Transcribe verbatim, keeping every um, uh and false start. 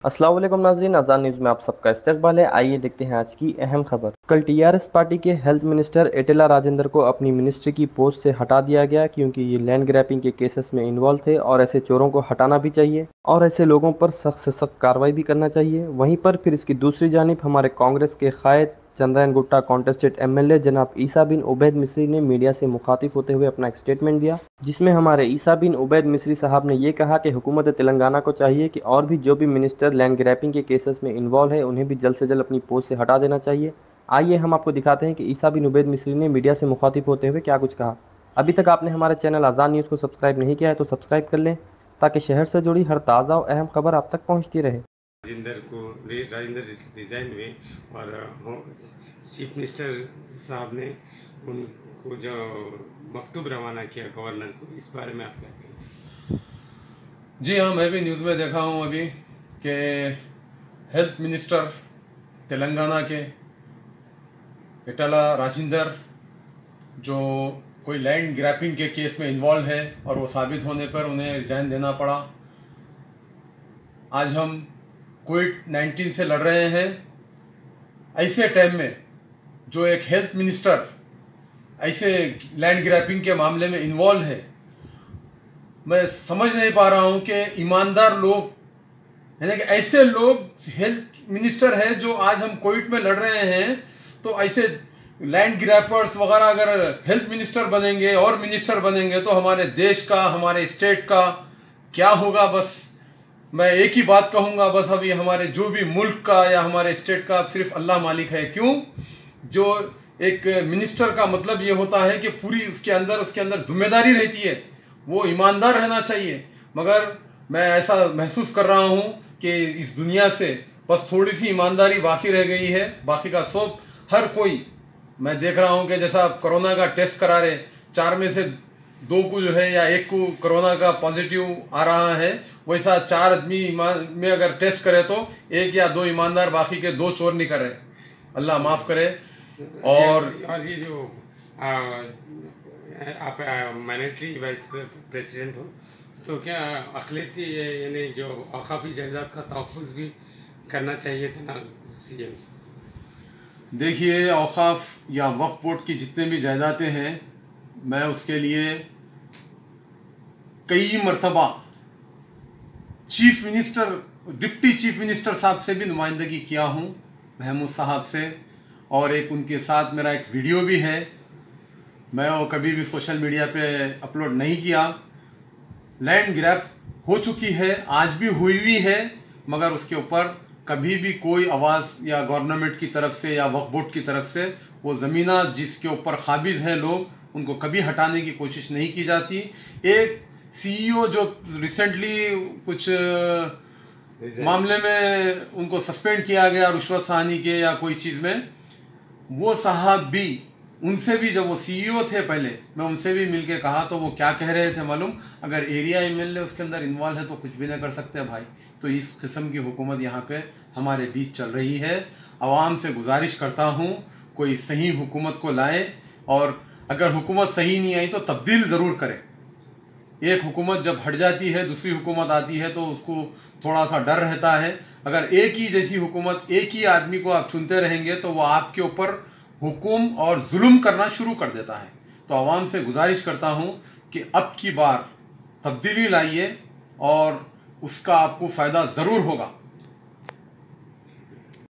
अस्सलाम वालेकुम नाज़रीन, आज़ाद न्यूज़ में आप सबका इस्तकबाल है। आइए देखते हैं आज की अहम खबर। कल टीआरएस पार्टी के हेल्थ मिनिस्टर एटेला राजेंद्र को अपनी मिनिस्ट्री की पोस्ट से हटा दिया गया क्योंकि ये लैंड ग्रैपिंग के केसेस में इन्वॉल्व थे और ऐसे चोरों को हटाना भी चाहिए और ऐसे लोगों पर सख्त से सख्त कार्रवाई भी करना चाहिए। वहीं पर फिर इसकी दूसरी जानिब हमारे कांग्रेस के कायद चंद्रायन गुट्टा कॉन्टेस्टेड एमएलए जनाब ईसा बिन उबैद मिस्री ने मीडिया से मुखातिब होते हुए अपना एक स्टेटमेंट दिया, जिसमें हमारे ईसा बिन उबैद मिस्री साहब ने ये कहा कि हुकूमत तेलंगाना को चाहिए कि और भी जो भी मिनिस्टर लैंड ग्रैपिंग के केसेस में इन्वॉल्व है उन्हें भी जल्द से जल्द अपनी पोस्ट से हटा देना चाहिए। आइए हम आपको दिखाते हैं कि ईसा बिन उबैद मिस्री ने मीडिया से मुखातिब होते हुए क्या कुछ कहा। अभी तक आपने हमारे चैनल आज़ाद न्यूज़ को सब्सक्राइब नहीं किया है तो सब्सक्राइब कर लें ताकि शहर से जुड़ी हर ताज़ा और अहम खबर आप तक पहुँचती रहे। राजेंद्र को राजेंद्र रिजाइन हुए और चीफ मिनिस्टर साहब ने उनको जो मकतूब रवाना किया गवर्नर को, इस बारे में आप क्या कहेंगे? जी हाँ, मैं भी न्यूज़ में देखा हूँ अभी कि हेल्थ मिनिस्टर तेलंगाना के एटेला राजेंद्र जो कोई लैंड ग्रैपिंग के केस में इन्वॉल्व है और वो साबित होने पर उन्हें रिजाइन देना पड़ा। आज हम कोविड नाइन्टीन से लड़ रहे हैं, ऐसे टाइम में जो एक हेल्थ मिनिस्टर ऐसे लैंड ग्रैपिंग के मामले में इन्वॉल्व है, मैं समझ नहीं पा रहा हूं कि ईमानदार लोग, यानी कि ऐसे लोग हेल्थ मिनिस्टर है जो आज हम कोविड में लड़ रहे हैं, तो ऐसे लैंड ग्रैपर्स वगैरह अगर हेल्थ मिनिस्टर बनेंगे और मिनिस्टर बनेंगे तो हमारे देश का, हमारे स्टेट का क्या होगा। बस मैं एक ही बात कहूंगा, बस अभी हमारे जो भी मुल्क का या हमारे स्टेट का सिर्फ अल्लाह मालिक है। क्यों? जो एक मिनिस्टर का मतलब ये होता है कि पूरी उसके अंदर उसके अंदर जिम्मेदारी रहती है, वो ईमानदार रहना चाहिए। मगर मैं ऐसा महसूस कर रहा हूँ कि इस दुनिया से बस थोड़ी सी ईमानदारी बाकी रह गई है, बाकी का सब हर कोई, मैं देख रहा हूँ कि जैसा कोरोना का टेस्ट करा रहे, चार में से दो को जो है या एक को कोरोना का पॉजिटिव आ रहा है, वैसा चार आदमी में अगर टेस्ट करे तो एक या दो ईमानदार, बाकी के दो चोर निकल रहे। अल्लाह माफ़ करे। और और ये जो आ, आप माइनॉरिटी वाइस प्रेसिडेंट हो, तो क्या अक़लियती यानी जो औक़ाफ़ी जायदाद का तहफ़्फ़ुज़ भी करना चाहिए था ना सीएम से? देखिए, औक़ाफ़ या वक्फ बोर्ड की जितने भी जायदादें हैं, मैं उसके लिए कई मरतबा chief minister, deputy chief minister साहब से भी नुमाइंदगी किया हूँ, महमूद साहब से, और एक उनके साथ मेरा एक वीडियो भी है, मैं वो कभी भी सोशल मीडिया पे अपलोड नहीं किया। लैंड ग्रैप हो चुकी है, आज भी हुई हुई है, मगर उसके ऊपर कभी भी कोई आवाज़ या गवर्नमेंट की तरफ से या वक्फ बोर्ड की तरफ से वो ज़मीना जिसके ऊपर काबिज़ हैं लोग, उनको कभी हटाने की कोशिश नहीं की जाती। एक सीईओ जो रिसेंटली कुछ मामले में उनको सस्पेंड किया गया रिश्वत सानी के या कोई चीज़ में, वो साहब भी, उनसे भी जब वो सीईओ थे पहले, मैं उनसे भी मिलके कहा तो वो क्या कह रहे थे मालूम? अगर एरिया एमएलए उसके अंदर इन्वॉल्व है तो कुछ भी नहीं कर सकते भाई। तो इस किस्म की हुकूमत यहाँ पे हमारे बीच चल रही है। आवाम से गुजारिश करता हूँ कोई सही हुकूमत को लाए, और अगर हुकूमत सही नहीं आई तो तब्दील ज़रूर करें। एक हुकूमत जब हट जाती है दूसरी हुकूमत आती है तो उसको थोड़ा सा डर रहता है। अगर एक ही जैसी हुकूमत, एक ही आदमी को आप चुनते रहेंगे तो वो आपके ऊपर हुक्म और जुल्म करना शुरू कर देता है। तो आवाम से गुजारिश करता हूँ कि अब की बार तब्दीली लाइए और उसका आपको फ़ायदा ज़रूर होगा।